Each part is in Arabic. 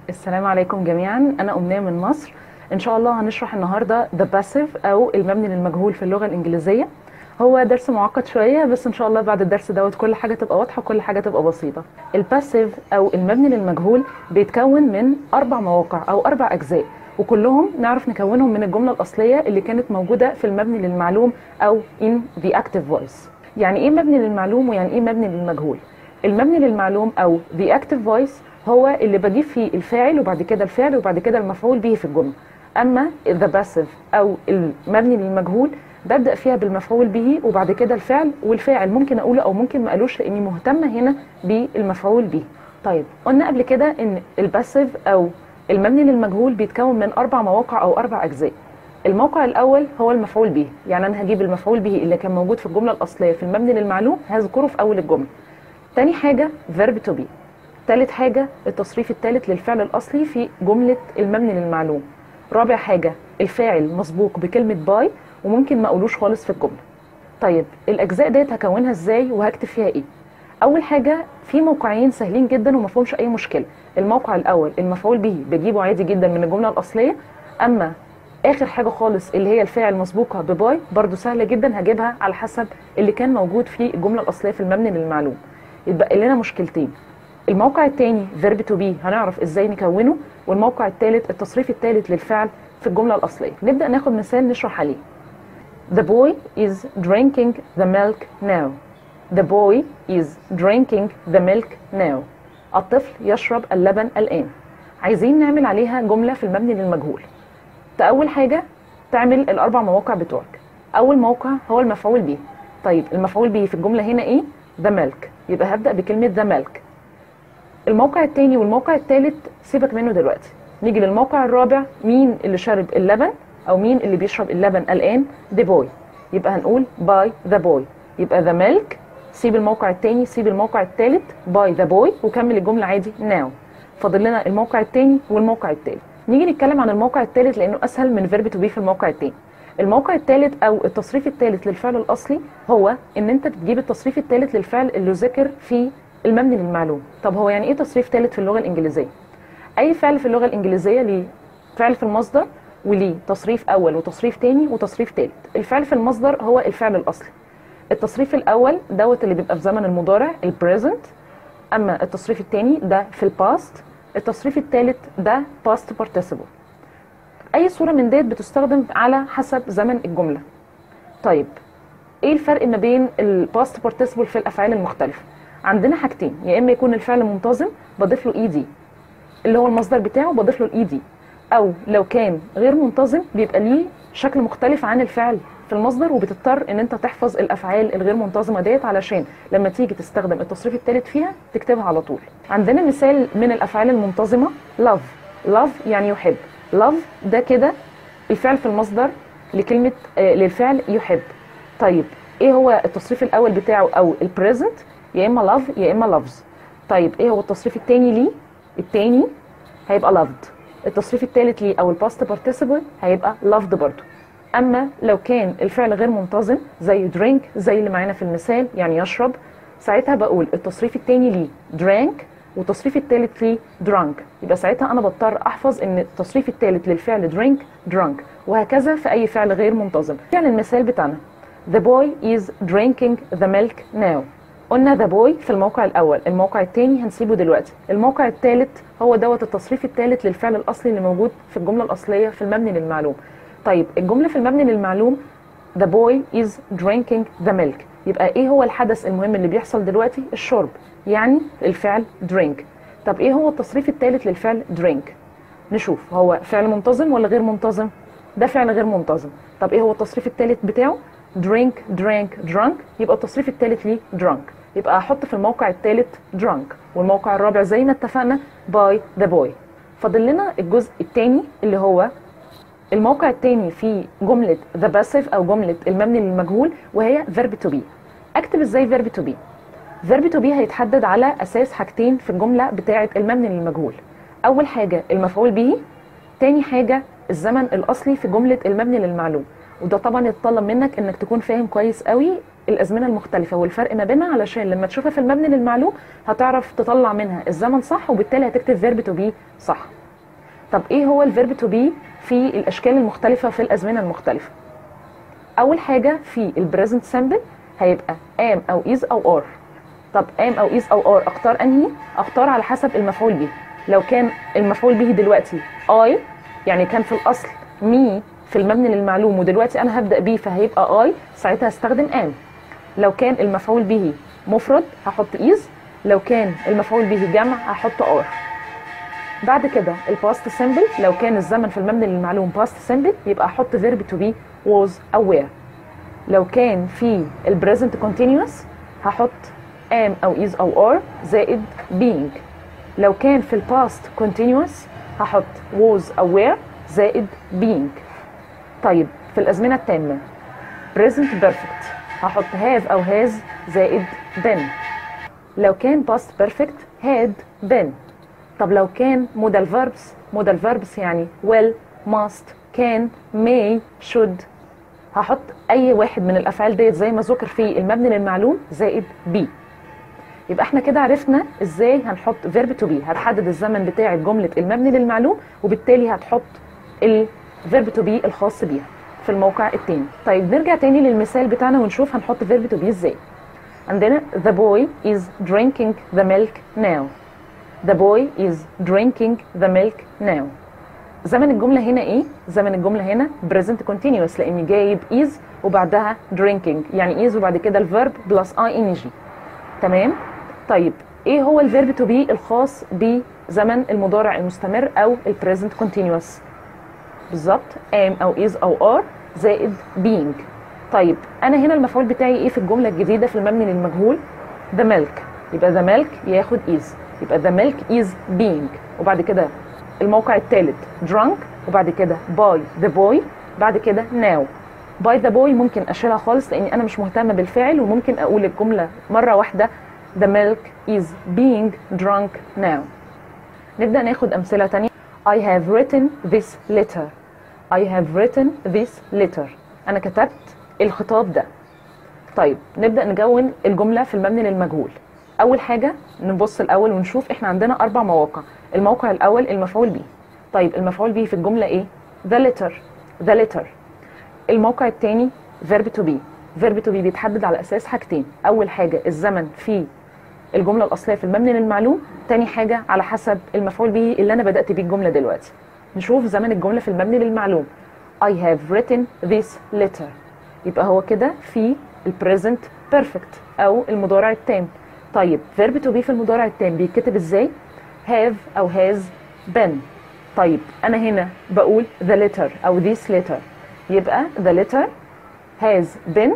السلام عليكم جميعا، أنا أمنية من مصر. إن شاء الله هنشرح النهاردة the passive أو المبني للمجهول في اللغة الإنجليزية. هو درس معقد شوية، بس إن شاء الله بعد الدرس دوت كل حاجة تبقى واضحة وكل حاجة تبقى بسيطة. الباسيف أو المبني للمجهول بيتكون من 4 مواقع أو 4 أجزاء، وكلهم نعرف نكونهم من الجملة الأصلية اللي كانت موجودة في المبني للمعلوم أو in the active voice. يعني إيه مبني للمعلوم ويعني إيه مبني للمجهول؟ المبني للمعلوم أو the active voice هو اللي بجيب فيه الفاعل وبعد كده الفعل وبعد كده المفعول به في الجملة. أما the passive أو المبني للمجهول ببدأ فيها بالمفعول به وبعد كده الفعل، والفاعل ممكن أقوله أو ممكن ما أقولوش لأني مهتمة هنا بالمفعول به. طيب، قلنا قبل كده إن الباسيف أو المبني للمجهول بيتكون من 4 مواقع أو 4 أجزاء. الموقع الأول هو المفعول به، يعني أنا هجيب المفعول به اللي كان موجود في الجملة الأصلية في المبني للمعلوم هذكره في أول الجملة. تاني حاجة verb to be. تالت حاجة التصريف الثالث للفعل الأصلي في جملة المبني للمعلوم. رابع حاجة الفاعل مسبوق بكلمة باي وممكن ما أقولوش خالص في الجملة. طيب، الأجزاء ديت هكونها إزاي وهكتب فيها إيه؟ أول حاجة في موقعين سهلين جدا ومفهومش أي مشكلة. الموقع الأول المفعول به بجيبه عادي جدا من الجملة الأصلية، أما آخر حاجة خالص اللي هي الفاعل مسبوقة بباي برضو سهلة جدا هجيبها على حسب اللي كان موجود في الجملة الأصلية في المبني للمعلوم. يتبقى لنا مشكلتين. الموقع الثاني verb to be هنعرف ازاي نكونه، والموقع الثالث التصريف الثالث للفعل في الجملة الأصلية. نبدأ ناخد مثال نشرح عليه. The boy is drinking the milk now. The boy is drinking the milk now. الطفل يشرب اللبن الآن. عايزين نعمل عليها جملة في المبني للمجهول. أول حاجة تعمل ال4 مواقع بتوعك. أول موقع هو المفعول به. طيب، المفعول به في الجملة هنا إيه؟ The milk، يبقى هبدأ بكلمة the milk. الموقع الثاني والموقع الثالث سيبك منه دلوقتي. نيجي للموقع الرابع، مين اللي شرب اللبن او مين اللي بيشرب اللبن الان؟ the boy، يبقى هنقول by the boy. يبقى the milk، سيب الموقع الثاني سيب الموقع الثالث by the boy وكمل الجمله عادي now. فاضل لنا الموقع الثاني والموقع الثالث. نيجي نتكلم عن الموقع الثالث لانه اسهل من verb to be في الموقع الثاني. الموقع الثالث او التصريف الثالث للفعل الاصلي هو ان انت بتجيب التصريف الثالث للفعل اللي ذكر في المبني للمعلوم. طب هو يعني ايه تصريف ثالث في اللغه الانجليزيه؟ اي فعل في اللغه الانجليزيه ليه فعل في المصدر وليه تصريف اول وتصريف ثاني وتصريف ثالث. الفعل في المصدر هو الفعل الاصلي. التصريف الاول دوت اللي بيبقى في زمن المضارع البريزنت، اما التصريف الثاني ده في الباست، التصريف الثالث ده باست بارتيسيبل. اي صوره من ديت بتستخدم على حسب زمن الجمله. طيب، ايه الفرق ما بين الباست بارتيسيبل في الافعال المختلفه؟ عندنا حاجتين، يا اما يكون الفعل منتظم بضيف له اي دي اللي هو المصدر بتاعه بضيف له الاي دي، او لو كان غير منتظم بيبقى ليه شكل مختلف عن الفعل في المصدر، وبتضطر ان انت تحفظ الافعال الغير منتظمه ديت علشان لما تيجي تستخدم التصريف الثالث فيها تكتبها على طول. عندنا مثال من الافعال المنتظمه love يعني يحب. love ده كده الفعل في المصدر لكلمه للفعل يحب. طيب، ايه هو التصريف الاول بتاعه او البريزنت؟ يا اما love يا اما loves. طيب، ايه هو التصريف الثاني ليه؟ الثاني هيبقى loved. التصريف الثالث ليه او الباست بارتيسيبل هيبقى loved برضو. اما لو كان الفعل غير منتظم زي drink زي اللي معانا في المثال يعني يشرب، ساعتها بقول التصريف الثاني ليه drank والتصريف الثالث ليه drunk. يبقى ساعتها انا بضطر احفظ ان التصريف الثالث للفعل drunk، وهكذا في اي فعل غير منتظم. يعني المثال بتاعنا The boy is drinking the milk now. قلنا the boy في الموقع الأول، الموقع الثاني هنسيبه دلوقتي. الموقع الثالث هو دوت التصريف الثالث للفعل الأصلي اللي موجود في الجملة الأصلية في المبني للمعلوم. طيب، الجملة في المبني للمعلوم the boy is drinking the milk، يبقى إيه هو الحدث المهم اللي بيحصل دلوقتي؟ الشرب، يعني الفعل drink. طب إيه هو التصريف الثالث للفعل drink؟ نشوف هو فعل منتظم ولا غير منتظم؟ ده فعل غير منتظم. طب إيه هو التصريف الثالث بتاعه؟ drink drank drunk، يبقى التصريف الثالث ليه drunk. يبقى هحط في الموقع الثالث drunk، والموقع الرابع زي ما اتفقنا by the boy. فاضل لنا الجزء الثاني اللي هو الموقع الثاني في جملة the passive او جملة المبني للمجهول وهي verb to be. اكتب ازاي verb to be؟ verb to be هيتحدد على اساس حاجتين في الجملة بتاعة المبني للمجهول. اول حاجة المفعول به، تاني حاجة الزمن الاصلي في جملة المبني للمعلوم. وده طبعا يتطلب منك انك تكون فاهم كويس قوي الازمنه المختلفه والفرق ما بينها، علشان لما تشوفها في المبني للمعلوم هتعرف تطلع منها الزمن صح، وبالتالي هتكتب verb to be صح. طب ايه هو الفيرب تو بي في الاشكال المختلفه في الازمنه المختلفه؟ اول حاجه في البريزنت سامبل هيبقى am او is او are. طب am او is او are اختار انهي؟ اختار على حسب المفعول به. لو كان المفعول به دلوقتي I، يعني كان في الاصل me في المبني للمعلوم، ودلوقتي انا هبدا بيه فهيبقى I، ساعتها هستخدم am. لو كان المفعول به مفرد هحط is، لو كان المفعول به جمع هحط are. بعد كده الباست سيمبل، لو كان الزمن في المبني للمعلوم باست سيمبل يبقى احط فيرب تو بي was او were. لو كان في البريزنت كونتينيوس هحط am او is او are زائد being. لو كان في الباست كونتينيوس هحط was او were زائد being. طيب في الازمنه التامه present perfect هحط have او has زائد been. لو كان past perfect had been. طب لو كان modal verbs يعني will must can may should هحط اي واحد من الافعال ديت زي ما ذكر في المبني للمعلوم زائد be. يبقى احنا كده عرفنا ازاي هنحط verb to be. هتحدد الزمن بتاع جمله المبني للمعلوم وبالتالي هتحط الverb to be الخاص بيها في الموقع التاني. طيب نرجع تاني للمثال بتاعنا ونشوف هنحط verb to be ازاي. عندنا the boy is drinking the milk now. The boy is drinking the milk now. زمن الجملة هنا ايه؟ زمن الجملة هنا present continuous لاني جايب is وبعدها drinking، يعني is وبعد كده الverb plus ing. تمام؟ طيب ايه هو الفيرب to be الخاص بزمن المضارع المستمر او present continuous؟ بالظبط am او is او are زائد being. طيب انا هنا المفعول بتاعي ايه في الجملة الجديدة في المبني للمجهول؟ the milk، يبقى the milk ياخد is، يبقى the milk is being. وبعد كده الموقع الثالث drunk، وبعد كده by the boy، بعد كده now. by the boy ممكن اشيلها خالص لاني انا مش مهتمه بالفعل، وممكن اقول الجمله مره واحده the milk is being drunk now. نبدا ناخد امثله تانية. I have written this letter. I have written this letter. انا كتبت الخطاب ده. طيب نبدا نكون الجمله في المبني للمجهول. اول حاجه نبص الاول ونشوف احنا عندنا 4 مواقع. الموقع الاول المفعول به. طيب المفعول به في الجمله ايه؟ the letter. the letter. الموقع الثاني verb to be. verb to be بيتحدد على اساس حاجتين، اول حاجه الزمن في الجمله الاصليه في المبني للمعلوم، تاني حاجه على حسب المفعول به اللي انا بدات بيه الجمله دلوقتي. نشوف زمن الجمله في المبني للمعلوم. I have written this letter، يبقى هو كده في البريزنت بيرفكت او المضارع التام. طيب verb to be في المضارع التام بيتكتب ازاي؟ have او has been. طيب انا هنا بقول the letter او this letter، يبقى the letter has been.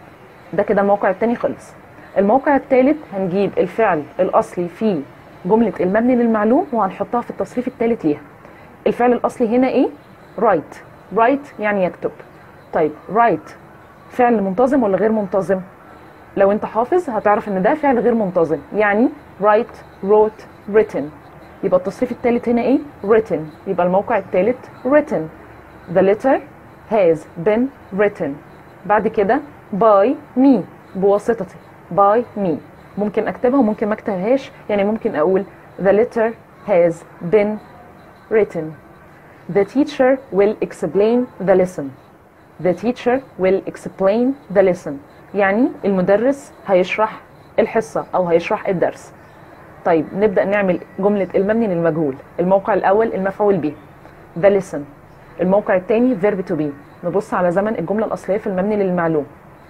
ده كده الموقع التاني خلص. الموقع التالت هنجيب الفعل الاصلي في جمله المبني للمعلوم وهنحطها في التصريف التالت ليها. الفعل الاصلي هنا ايه؟ write. write يعني يكتب. طيب write فعل منتظم ولا غير منتظم؟ لو انت حافظ هتعرف ان ده فعل غير منتظم، يعني write wrote written. يبقى التصريف الثالث هنا ايه؟ written. يبقى الموقع الثالث written. the letter has been written. بعد كده by me بواسطتي. by me ممكن اكتبها وممكن ما اكتبهاش، يعني ممكن اقول the letter has been written. the teacher will explain the lesson. the teacher will explain the lesson يعني المدرس هيشرح الحصة أو هيشرح الدرس. طيب نبدأ نعمل جملة المبني للمجهول. الموقع الأول المفعول به the lesson. الموقع الثاني verb to be. نبص على زمن الجملة الأصلية في المبني للمعلوم.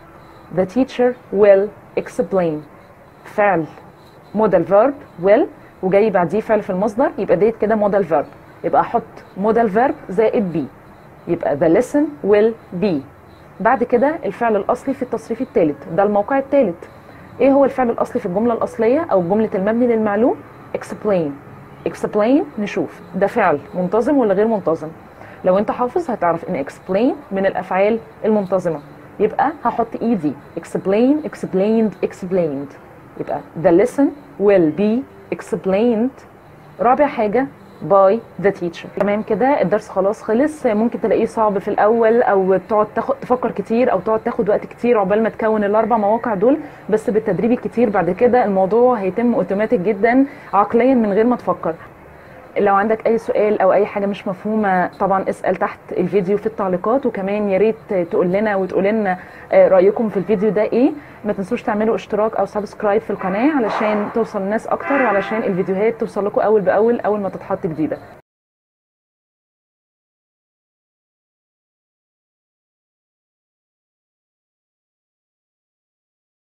the teacher will explain فعل modal verb will وجاي بعديه فعل في المصدر، يبقى ديت كده modal verb، يبقى أحط modal verb زائد be، يبقى the lesson will be. بعد كده الفعل الأصلي في التصريف الثالث، ده الموقع الثالث. ايه هو الفعل الأصلي في الجملة الأصلية أو جملة المبني للمعلوم؟ explain. explain نشوف ده فعل منتظم ولا غير منتظم. لو انت حافظ هتعرف ان explain من الأفعال المنتظمة، يبقى هحط ed explain explained explained. يبقى the lesson will be explained. رابع حاجة by the teacher. تمام كده الدرس خلاص خلص. ممكن تلاقيه صعب في الاول او تقعد تفكر كتير او تقعد تاخد وقت كتير عقبال ما تكون الاربع مواقع دول، بس بالتدريب الكتير بعد كده الموضوع هيتم اوتوماتيك جدا عقليا من غير ما تفكر. لو عندك اي سؤال او اي حاجه مش مفهومه طبعا اسال تحت الفيديو في التعليقات، وكمان يا ريت تقول لنا وتقول لنا رايكم في الفيديو ده ايه. ما تنسوش تعملوا اشتراك او سبسكرايب في القناه علشان توصل الناس اكتر، وعلشان الفيديوهات توصل لكم اول باول اول ما تتحط جديده.